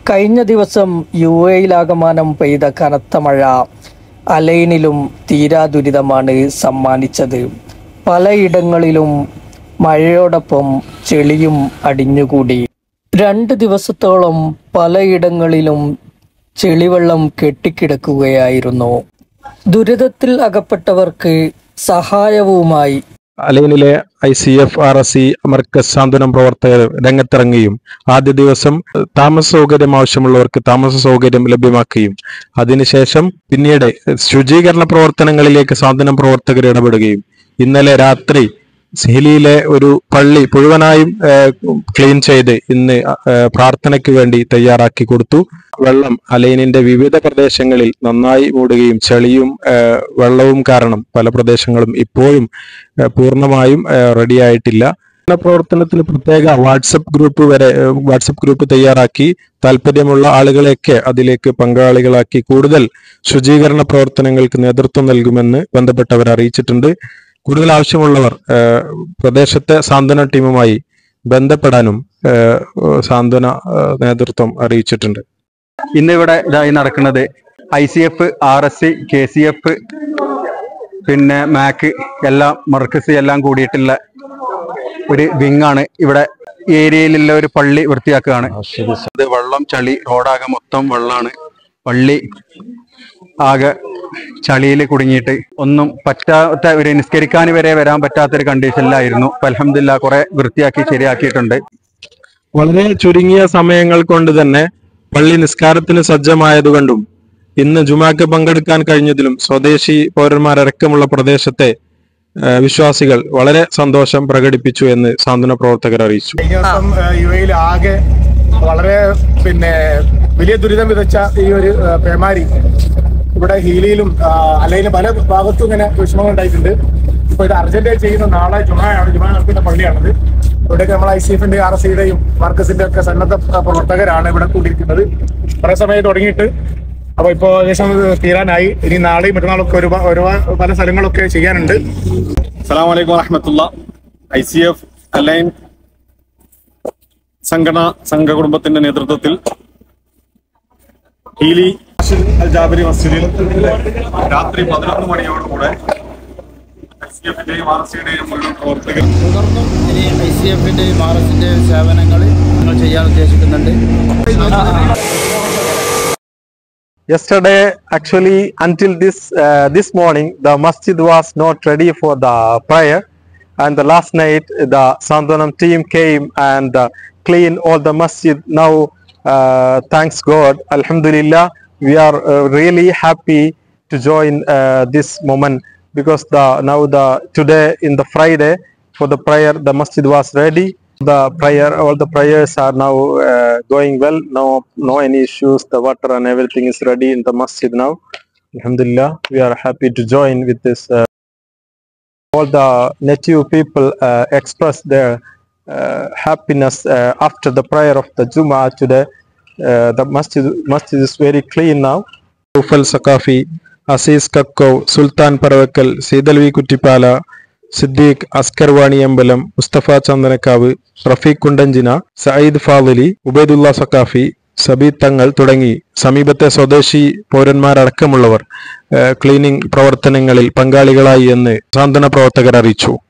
കഴിഞ്ഞ ദിവസം യുഎഇയിലാകമാനം പെയ്ത കനത്ത മഴ അലൈനിലും തീരാ ദുരിതമാണ് സമ്മാനിച്ചത്. പലയിടങ്ങളിലും മഴയോടൊപ്പം ചെളിയും അടിഞ്ഞുകൂടി. 2 ദിവസത്തോളം പലയിടങ്ങളിലും ചെളിവെള്ളം കെട്ടിക്കിടക്കുകയായിരുന്നു. ദുരിതത്തിൽ അകപ്പെട്ടവർക്ക് സഹായവുമായി അലൈനിലെ ICF RSC മർക്കസ് സാന്ത്വനം പ്രവർത്തകർ രംഗത്തിറങ്ങുകയും ആദ്യ ദിവസം താമസ സൗകര്യം ആവശ്യമുള്ളവർക്ക് താമസ സൗകര്യം ലഭ്യമാക്കുകയും അതിനുശേഷം പിന്നീട് ശുചീകരണ പ്രവർത്തനങ്ങളിലേക്ക് സാന്ത്വനം പ്രവർത്തകർ ഇടപെടുകയും ഇന്നലെ രാത്രി സിഹിലിയിലെ ഒരു പള്ളി മുഴുവനായും ക്ലീൻ ചെയ്ത് ഇന്ന് പ്രാർത്ഥനയ്ക്ക് വേണ്ടി തയ്യാറാക്കി കൊടുത്തു. വെള്ളം അലൈനിന്റെ വിവിധ പ്രദേശങ്ങളിൽ നന്നായി മൂടുകയും ചെളിയും വെള്ളവും കാരണം പല പ്രദേശങ്ങളും ഇപ്പോഴും പൂർണ്ണമായും റെഡിയായിട്ടില്ല. പ്രവർത്തനത്തിന് പ്രത്യേക വാട്സപ്പ് ഗ്രൂപ്പ് തയ്യാറാക്കി താല്പര്യമുള്ള ആളുകളെയൊക്കെ അതിലേക്ക് പങ്കാളികളാക്കി കൂടുതൽ ശുചീകരണ പ്രവർത്തനങ്ങൾക്ക് നേതൃത്വം നൽകുമെന്ന് ബന്ധപ്പെട്ടവർ അറിയിച്ചിട്ടുണ്ട്. കൂടുതൽ ആവശ്യമുള്ളവർ പ്രദേശത്തെ സാന്ത്വന ടീമുമായി ബന്ധപ്പെടാനും സാന്ത്വന നേതൃത്വം അറിയിച്ചിട്ടുണ്ട്. ഇന്നിവിടെ ഇതായി നടക്കുന്നത് ICF RSC KCF പിന്നെ MAC എല്ലാം മർക്കസ് എല്ലാം കൂടിയിട്ടുള്ള ഒരു വിങ്ങാണ്. ഇവിടെ ഏരിയയിലുള്ള ഒരു പള്ളി വൃത്തിയാക്കുകയാണ്. അത് വെള്ളം ചളി റോഡാകെ മൊത്തം വെള്ളമാണ്. പള്ളി ആകെ ചളിയിൽ കുടുങ്ങിയിട്ട് ഒന്നും പറ്റാത്ത ഒരു നിസ്കരിക്കാൻ വരെ വരാൻ പറ്റാത്തൊരു കണ്ടീഷനിലായിരുന്നു. അൽഹംദുലില്ലാഹ് കുറെ വൃത്തിയാക്കി ശരിയാക്കിയിട്ടുണ്ട്. വളരെ ചുരുങ്ങിയ സമയങ്ങൾ കൊണ്ട് തന്നെ പള്ളി നിസ്കാരത്തിന് സജ്ജമായതുകൊണ്ടും ഇന്ന് ജുമാക്ക് പങ്കെടുക്കാൻ കഴിഞ്ഞതിലും സ്വദേശി പൗരന്മാരടക്കമുള്ള പ്രദേശത്തെ വിശ്വാസികൾ വളരെ സന്തോഷം പ്രകടിപ്പിച്ചു എന്ന് സാന്ത്വന പ്രവർത്തകർ അറിയിച്ചു. യുഎഇയിൽ ആകെ വളരെ വലിയ ദുരിതം വിതച്ച ഈ ഒരു പേമാരി ഇവിടെ ഹീലിയിലും അലൈനിലും പല ഭാഗത്തും ഇങ്ങനെ വിഷമങ്ങൾ ഉണ്ടായിട്ടുണ്ട്. ഇപ്പൊ ഇത് അർജന്റായി ചെയ്യുന്ന നാളെ ജുമാ നടക്കുന്ന പള്ളിയാണത്. ഇവിടെയൊക്കെ നമ്മൾ ICF RSCയുടെയും മർക്കസിന്റെ ഒക്കെ സന്നദ്ധ പ്രവർത്തകരാണ് ഇവിടെ കൂടിയിരിക്കുന്നത്. കുറെ സമയം തുടങ്ങിയിട്ട് അപ്പൊ ഇപ്പൊ ഏകദേശം തീരാനായി. ഇനി നാളെയും മറ്റന്നാളൊക്കെ ഒരുപാട് പല സ്ഥലങ്ങളൊക്കെ ചെയ്യാനുണ്ട്. അസ്സലാമു അലൈക്കും വറഹ്മത്തുള്ളാഹി. ICF അലൈൻ സംഘ കുടുംബത്തിന്റെ നേതൃത്വത്തിൽ ഹീലി അൽ ജാബിരി മസ്ജിദിൽ രാത്രി 11 മണിയോടുകൂടെ ICF-ന്റെയും RSC-യുടെയും മുഴുവൻ പ്രവർത്തകർ തുടർന്നും ഇനി ICF-ന്റെയും RSC-ന്റെയും സേവനങ്ങൾ ഞങ്ങൾ ചെയ്യാൻ ഉദ്ദേശിക്കുന്നുണ്ട്. Yesterday, actually, until this morning, the masjid was not ready for the prayer, and the last night the Sandwanam team came and cleaned all the masjid. Now, thanks God, Alhamdulillah, we are really happy to join this moment because today in the Friday for the prayer, the masjid was ready. All the prayers are now going well. No any issues. The water and everything is ready in the masjid now. Alhamdulillah, we are happy to join with this. All the native people express their happiness after the prayer of the Jummah today. The masjid is very clean now. Ufal Sakafi, Aziz Kakko, Sultan Paravakal, Seedalvi Kuttipala, Siddique Askar Vaniyambalam, Mustafa Chandanakkavu, Rafeeq കുണ്ടഞ്ചിന, Sayyid Fadili, Ubaidullah Saqafi, Sabeed തങ്ങൾ തുടങ്ങി സമീപത്തെ സ്വദേശി പൗരന്മാരടക്കമുള്ളവർ cleaning പ്രവർത്തനങ്ങളിൽ പങ്കാളികളായി എന്ന് സാന്ത്വന പ്രവർത്തകർ അറിയിച്ചു.